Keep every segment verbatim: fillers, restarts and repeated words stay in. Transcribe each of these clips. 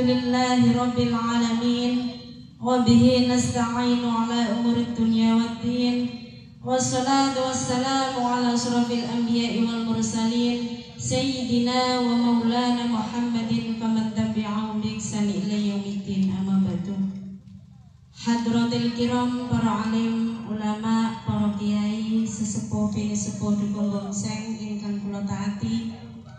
Alhamdulillahi rabbil alamin. Wa bihi nasta'inu ala umuri dunya waddin. Wassalatu wassalamu ala asrafil anbiya'i wal mursalin Sayyidina wa maulana Muhammadin faman tabi'ahum bi ihsan ila yaumiddin, amma ba'du. Hadratil kiram, para alim, ulama, para kiai, sesepuh bini sepuh dukung gongseng ingkang kula taati,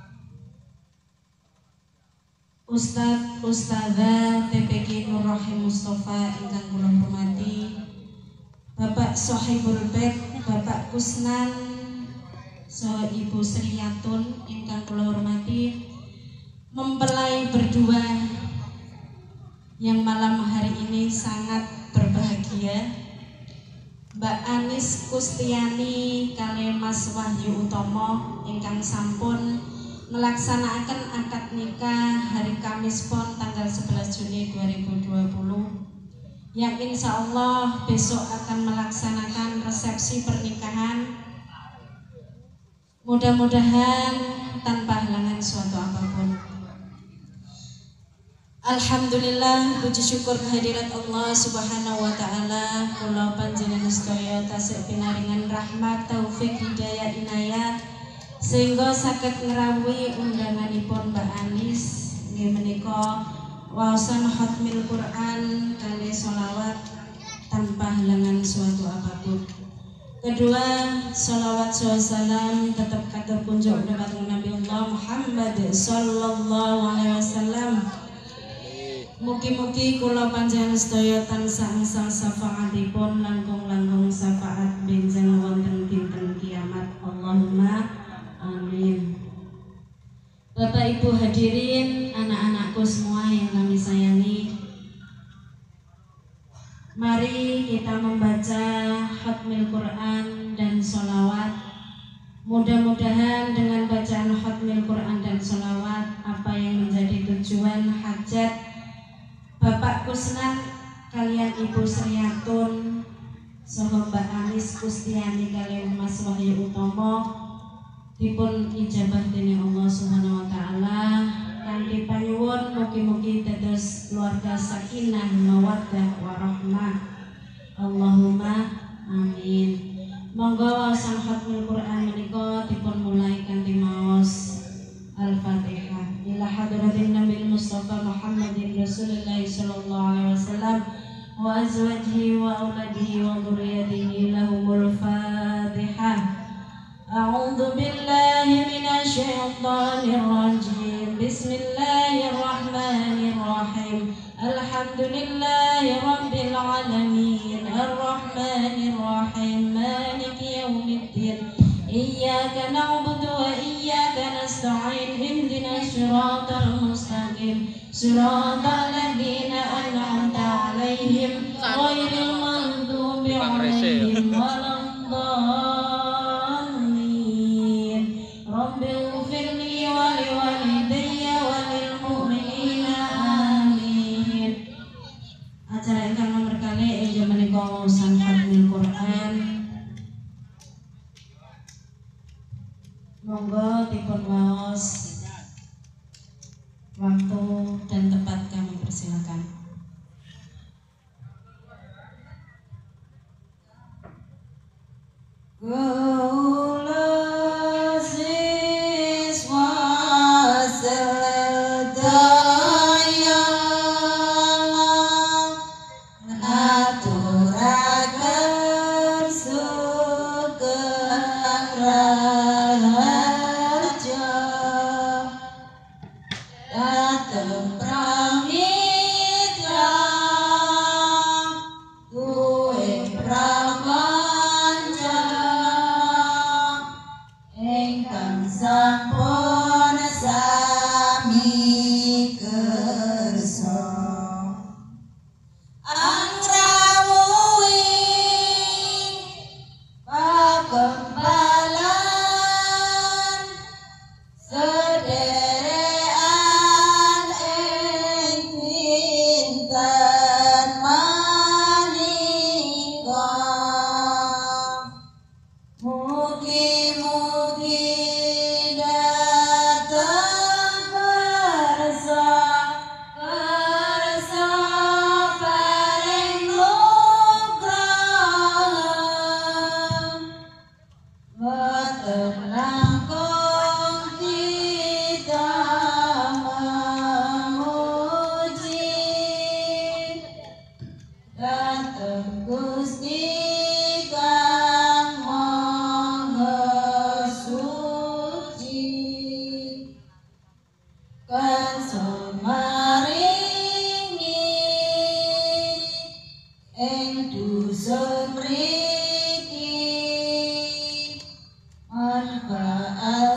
Ustadz, Ustadzah T P K Nur Rahim Mustafa ingkang kula hormati, Bapak Sohibul Bait, Bapak Kusnan, so Ibu Sriyatun ingkang kula hormati, mempelai berdua yang malam hari ini sangat berbahagia, Mbak Anis Kustiani kali Mas Wahyu Utomo ingkang sampun melaksanakan akad nikah hari Kamis Pon tanggal sebelas Juni dua ribu dua puluh, yang insya Allah besok akan melaksanakan resepsi pernikahan. Mudah-mudahan tanpa halangan suatu apapun. Alhamdulillah, puji syukur kehadirat Allah Subhanahu wa taala, kula panjenengan sedaya tasih pinaringan rahmat, taufik, hidayah, inayah sehingga saged ngrawuhi undanganipun Mbak Anis nggih menika waosan khatmil Quran kali sholawat tanpa halangan suatu apapun. Kedua, sholawat salam tetap katur kunjuk dhateng Nabi Allah Muhammad sallallahu alaihi wasallam. Mugi-mugi kula panjenengan sedaya tansah angsal syafaatipun langkung-langkung syafaat benjang wonten dinten kiamat. Allahumma amin. Bapak Ibu hadirin, anak-anakku semua yang kami sayangi, mari kita membaca khatmil Quran dan sholawat. Mudah-mudahan dengan bacaan khatmil Quran dan sholawat, apa yang menjadi tujuan hajat Bapak Kusnan kalian Ibu Sriyatun saha Mbak Anis Kustiani kalian Mas Wahyu Utomo dipun ijabah dening Allah Subhanahu wa taala kanthi panyuwun mugi-mugi dados keluarga sakinah mawaddah warahmah. Allahumma amin. Monggo sang khatmul Quran menika dipun mulai kanthi maos Al-Fatihah. Ila hadratin Nabi Mustafa Muhammadin Rasulullah sallallahu alaihi wasallam wa azwajihi wa auladihi wa dzurriyyatihi lahumul Fatihah. A'udzu billahi minasy syaithanir rajim. Bismillahirrahmanirrahim. Alhamdulillahi rabbil alamin. Arrahmanir rahim. Maliki yaumiddin. Iyyaka na'budu wa iyyaka nasta'in. Ihdinas siratal mustaqim. Siratal ladzina an'amta 'alaihim ghairil maghdubi 'alaihim waladdallin. Rabbighfirli wa liwalidayya wa lil mu'minina amin. Acara ingkang nomor kalih inggih menika waosan khatmil Quran. Monggo dipun waos, waktu dan tempat kami persilakan. Kula siswa sedaya aturaken sugeng raharja dateng pramitra kuwe prapanca Senang kau kita memuji, datang Gusti Kang Maha Suci, kan semaringi entu semriki manfaat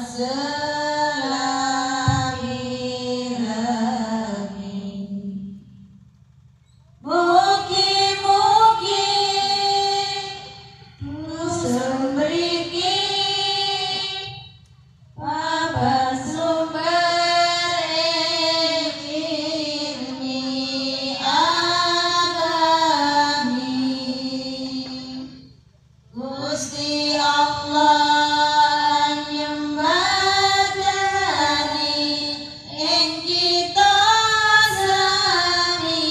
selahirani. Mugi-mugi semriki Bapa sumber ilmi agami, Gusti Allah nyembadani ing kita sami.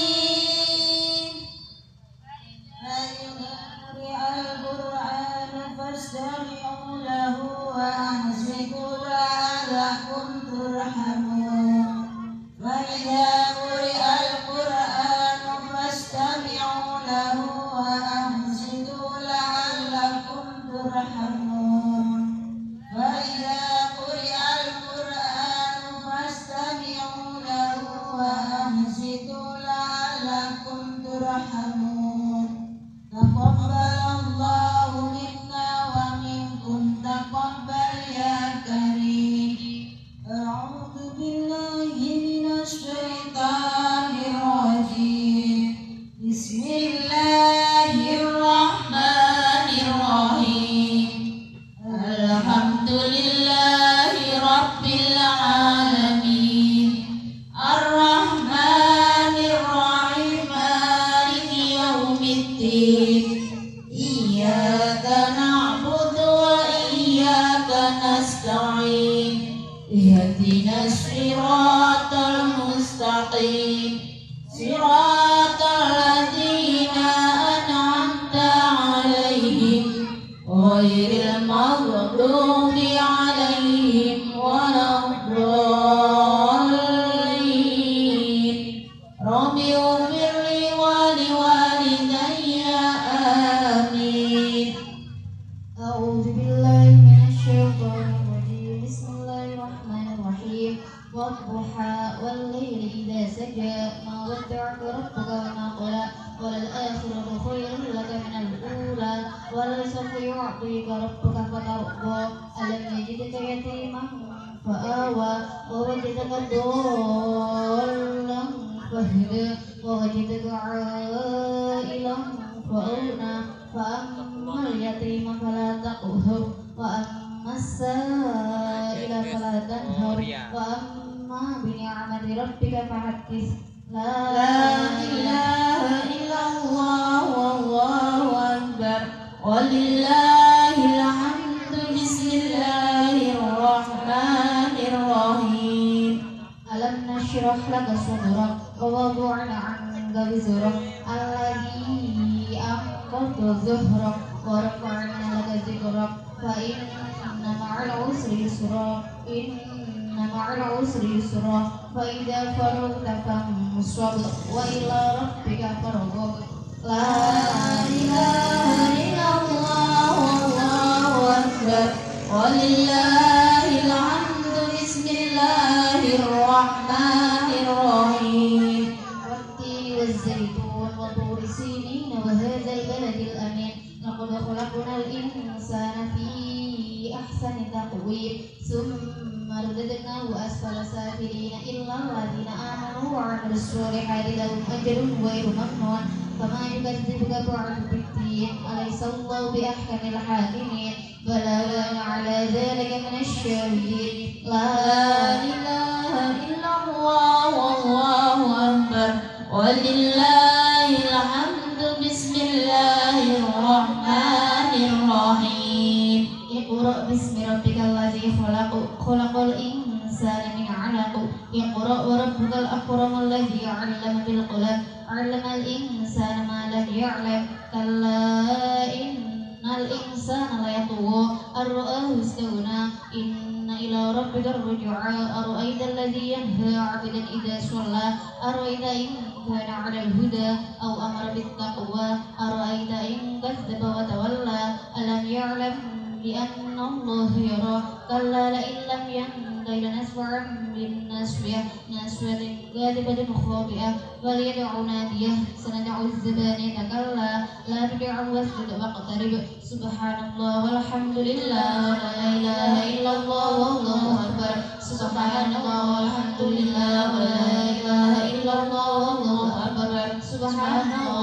Ayuhari al-Qur'an fastami'u lahu wa ansitu la'allakum turhamun. Wa idza quri'a al-Qur'an fastami'u lahu wa ansitu la'allakum turhamun. Wa idza quri'a al-Qur'an fastami'u lahu wa ansitu la'allakum turhamun. Taqabbalallahu minna wa minkum taqabbal ya karim. A'udzu billahi minasy syaithanir rajim. Bismillahirrahmanirrahim. Alhamdulillahi rabbil alamin. Ar-Rahmanir Rahim, Maliki yaumiddin. Iyyaka na'budu wa iyyaka nasta'in. Ihdinas siratal mustaqim. Siratal ladzina an'amta 'alaihim ghairil maghdubi 'alaihim waladdallin. Rabbi ighfirli wa liwalidayya amin. A'udzu billahi minasy syaithanir rajim. Bismillahirrahmanirrahim. Wadduha wal laili idza saja, ma wadda'aka rabbuka wa ma qala, walal akhiratu khairun laka minal ula, wala sawfa yu'tika rabbuka fatarda. Alam yajidka yatiman fa'awa, wa wajadaka dhallan fahda, wa wajadaka 'ailan fa'agna, fa'ammal yatima fala taqhar, wa ammas sa'ila fala tanhar, wa amma bi ni'mati rabbika fahaddits. La ilaha illallah wallahu akbar walillahil hamdu. Bismillahirrahmanirrahim. Alam nashrah laka sadrak wa wada'na 'anka wizrak alladzi anqadha dhahrak wa rafa'na laka dhikrak fa inna ma'al usri yusra inna ma'al usri yusra fa idza faragta fansab wa ila rabbika farghab. La ilaha illallah wallahu akbar walillahil hamdu. Bismillahirrahmanirrahim. Wattini waz-zaytun wa turi sinin wa hadzal baladil amin. Laqad khalaqnal insana fi ahsani taqwim, summa radadnahu asfala safilin illa alladhina amanu wa 'amilus solihati lahum ajrun ghairu mamnun. Fama yukadzibuka ba'du bid-din, alaysallahu bi ahkamil hakimin. Bala ala dzalika minasy syahidin. La ilaha illallah wallahu akbar walillahil hamdu. Bismillahirrahmanirrahim. Iqra bismi rabbikal ladzi khalaq, khalaqal insana min 'alaq. Iqra wa rabbukal akramul ladzi 'allama bil qalam, 'allamal insana ma lam ya'lam. Kalla inna الإنسان ليطغى أن رآه استغنى إن إلى ربك الرجعى أرأيت الذي ينهى عبدا إذا صلى أرأيت إن كان على الهدى أو أمر بالتقوى أرأيت إن كذب وتولى ألم يعلم بأن الله يرى كلا لئن لم ينته لنسفعا بالناصية ناصية كاذبة خاطئة فليدع ناديه سندع الزبانية كلا لا تدع واسجد واقترب سبحان الله والحمد لله ولا إله إلا الله والله أكبر سبحان الله والحمد لله ولا إله إلا الله والله أكبر سبحان الله